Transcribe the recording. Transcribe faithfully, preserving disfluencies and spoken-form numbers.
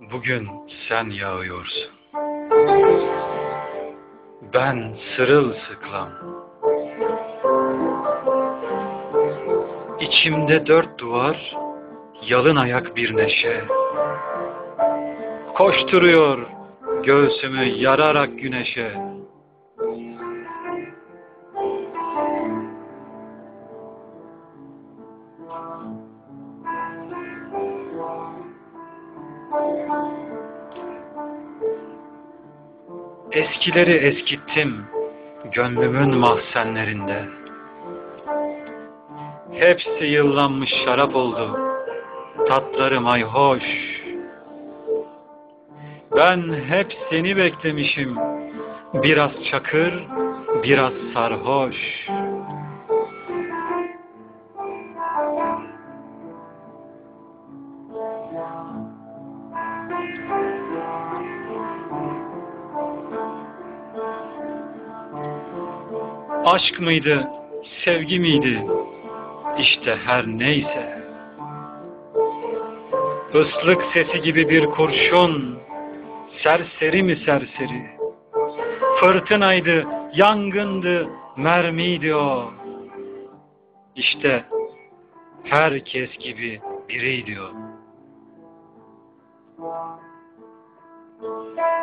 Bugün sen yağıyorsun. Ben sırılsıklam. İçimde dört duvar, yalın ayak bir neşe. Koşturuyor göğsümü yararak güneşe. Eskileri eskittim gönlümün mahzenlerinde. Hepsi yıllanmış şarap oldu, tatları mayhoş. Ben hep seni beklemişim, biraz çakır, biraz sarhoş. Aşk mıydı, sevgi miydi? İşte her neyse. Islık sesi gibi bir kurşun, serseri mi serseri? Fırtınaydı, yangındı, mermiydi o. İşte herkes gibi biriydi o.